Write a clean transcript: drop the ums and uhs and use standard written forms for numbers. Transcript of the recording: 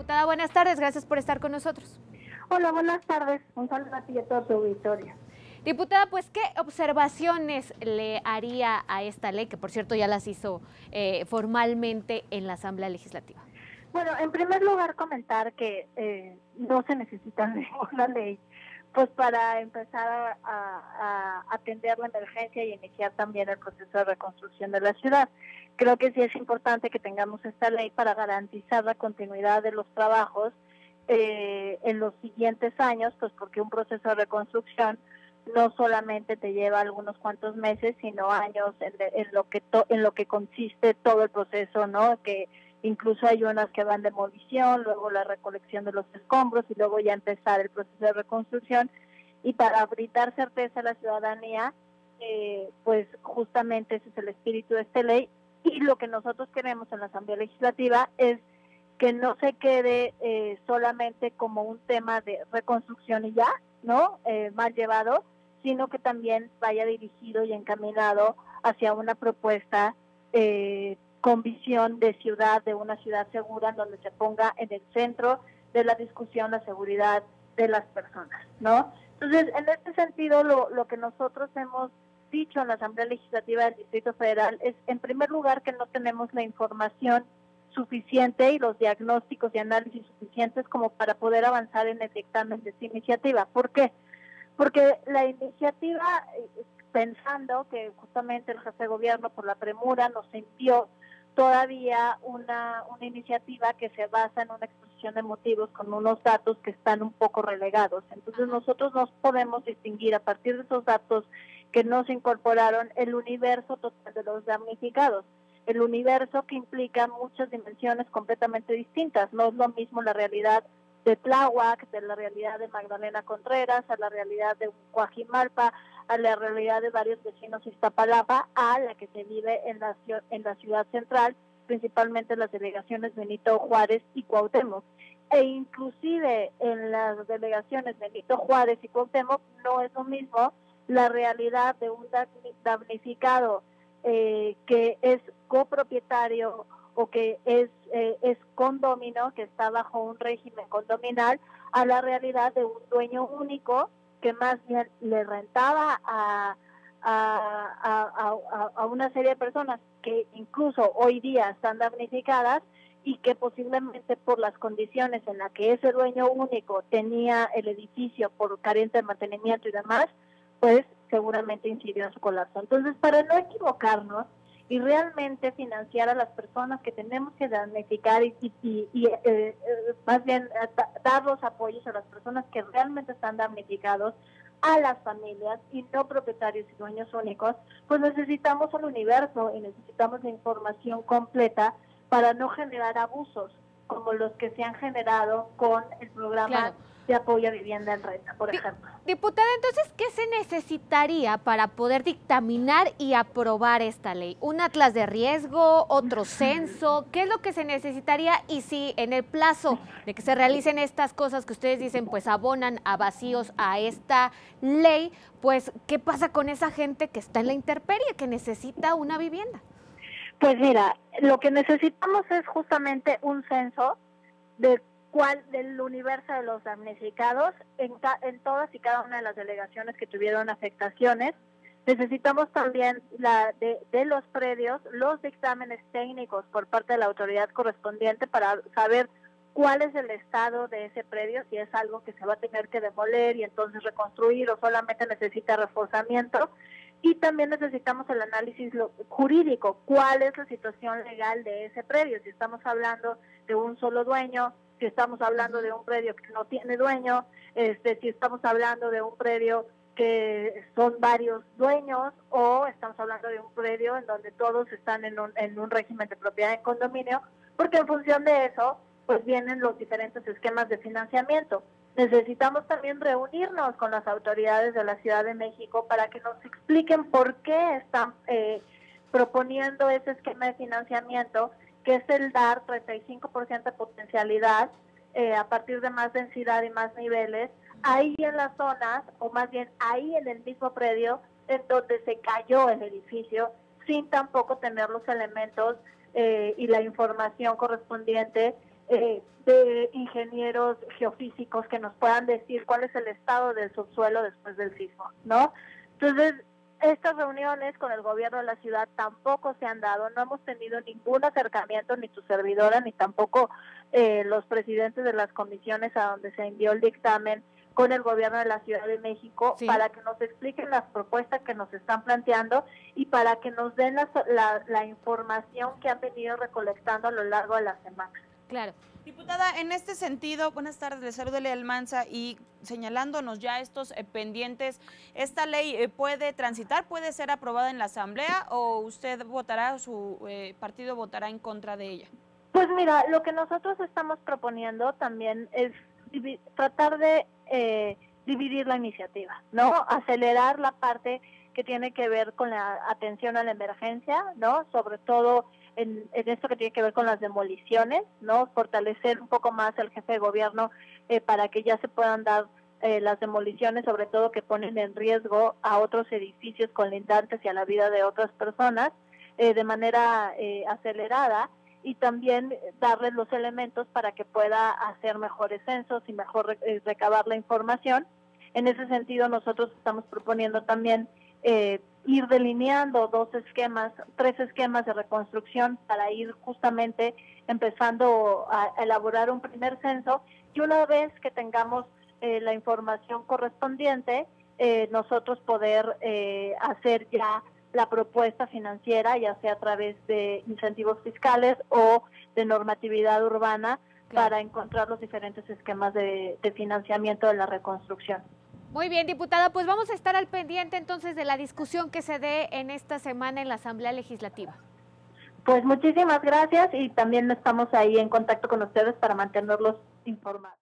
Diputada, buenas tardes, gracias por estar con nosotros. Hola, buenas tardes. Un saludo a ti y a todo tu auditorio. Diputada, pues, ¿qué observaciones le haría a esta ley, que por cierto ya las hizo formalmente en la Asamblea Legislativa? Bueno, en primer lugar comentar que no se necesita ninguna ley pues para empezar a atender la emergencia y iniciar también el proceso de reconstrucción de la ciudad. Creo que sí es importante que tengamos esta ley para garantizar la continuidad de los trabajos en los siguientes años, pues porque un proceso de reconstrucción no solamente te lleva algunos cuantos meses, sino años en lo que consiste todo el proceso, ¿no? Que incluso hay unas que van demolición, luego la recolección de los escombros y luego ya empezar el proceso de reconstrucción. Y para brindar certeza a la ciudadanía, pues justamente ese es el espíritu de esta ley. Y lo que nosotros queremos en la Asamblea Legislativa es que no se quede solamente como un tema de reconstrucción y ya, ¿no? Mal llevado, sino que también vaya dirigido y encaminado hacia una propuesta con visión de ciudad, de una ciudad segura, donde se ponga en el centro de la discusión la seguridad de las personas, ¿no? Entonces, en este sentido, lo que nosotros hemos dicho en la Asamblea Legislativa del Distrito Federal es, en primer lugar, que no tenemos la información suficiente y los diagnósticos y análisis suficientes como para poder avanzar en el dictamen de esta iniciativa. ¿Por qué? Porque la iniciativa, pensando que justamente el jefe de gobierno por la premura nos envió todavía una iniciativa que se basa en una exposición de motivos con unos datos que están un poco relegados. Entonces nosotros nos podemos distinguir a partir de esos datos que no se incorporaron el universo total de los damnificados. El universo que implica muchas dimensiones completamente distintas. No es lo mismo la realidad de Tláhuac, de la realidad de Magdalena Contreras, a la realidad de Coajimalpa, a la realidad de varios vecinos de Iztapalapa, a la que se vive en la ciudad central, principalmente en las delegaciones Benito Juárez y Cuauhtémoc. E inclusive en las delegaciones Benito Juárez y Cuauhtémoc no es lo mismo la realidad de un damnificado que es copropietario o que es condómino, que está bajo un régimen condominal, a la realidad de un dueño único que más bien le rentaba a una serie de personas que incluso hoy día están damnificadas y que posiblemente por las condiciones en las que ese dueño único tenía el edificio por carente de mantenimiento y demás, pues seguramente incidió en su colapso. Entonces, para no equivocarnos y realmente financiar a las personas que tenemos que damnificar y más bien dar los apoyos a las personas que realmente están damnificados, a las familias y no propietarios y dueños únicos, pues necesitamos el universo y necesitamos la información completa para no generar abusos como los que se han generado con el programa de apoyo a vivienda en renta, por ejemplo. Diputada, entonces, ¿qué se necesitaría para poder dictaminar y aprobar esta ley? ¿Un atlas de riesgo, otro censo? ¿Qué es lo que se necesitaría? Y si en el plazo de que se realicen estas cosas que ustedes dicen, pues abonan a vacíos a esta ley, pues, ¿qué pasa con esa gente que está en la intemperie, que necesita una vivienda? Pues mira, lo que necesitamos es justamente un censo del universo de los damnificados en todas y cada una de las delegaciones que tuvieron afectaciones. Necesitamos también de los predios, los dictámenes técnicos por parte de la autoridad correspondiente para saber cuál es el estado de ese predio, si es algo que se va a tener que demoler y entonces reconstruir o solamente necesita reforzamiento. Y también necesitamos el análisis jurídico, cuál es la situación legal de ese predio, si estamos hablando de un solo dueño, si estamos hablando de un predio que no tiene dueño, si estamos hablando de un predio que son varios dueños o estamos hablando de un predio en donde todos están en un régimen de propiedad en condominio, porque en función de eso pues vienen los diferentes esquemas de financiamiento. Necesitamos también reunirnos con las autoridades de la Ciudad de México para que nos expliquen por qué están proponiendo ese esquema de financiamiento, que es el dar 35% de potencialidad a partir de más densidad y más niveles, ahí en las zonas, o más bien ahí en el mismo predio en donde se cayó el edificio, sin tampoco tener los elementos y la información correspondiente de ingenieros geofísicos que nos puedan decir cuál es el estado del subsuelo después del sismo, ¿no? Entonces, estas reuniones con el gobierno de la ciudad tampoco se han dado, no hemos tenido ningún acercamiento, ni tu servidora, ni tampoco los presidentes de las comisiones a donde se envió el dictamen con el gobierno de la Ciudad de México, sí, para que nos expliquen las propuestas que nos están planteando y para que nos den la información que han venido recolectando a lo largo de la semana. Claro. Diputada, en este sentido, buenas tardes, le saluda Lea Almanza, y señalándonos ya estos pendientes, ¿esta ley puede transitar, puede ser aprobada en la Asamblea o usted votará, su partido votará en contra de ella? Pues mira, lo que nosotros estamos proponiendo también es tratar de dividir la iniciativa, ¿no? Acelerar la parte que tiene que ver con la atención a la emergencia, ¿no? Sobre todo en esto que tiene que ver con las demoliciones, ¿no? Fortalecer un poco más al jefe de gobierno para que ya se puedan dar las demoliciones, sobre todo que ponen en riesgo a otros edificios colindantes y a la vida de otras personas de manera acelerada, y también darles los elementos para que pueda hacer mejores censos y mejor recabar la información. En ese sentido, nosotros estamos proponiendo también ir delineando tres esquemas de reconstrucción para ir justamente empezando a elaborar un primer censo, y una vez que tengamos la información correspondiente, nosotros poder hacer ya la propuesta financiera, ya sea a través de incentivos fiscales o de normatividad urbana, claro, para encontrar los diferentes esquemas de financiamiento de la reconstrucción. Muy bien, diputada, pues vamos a estar al pendiente entonces de la discusión que se dé en esta semana en la Asamblea Legislativa. Pues muchísimas gracias, y también estamos ahí en contacto con ustedes para mantenerlos informados.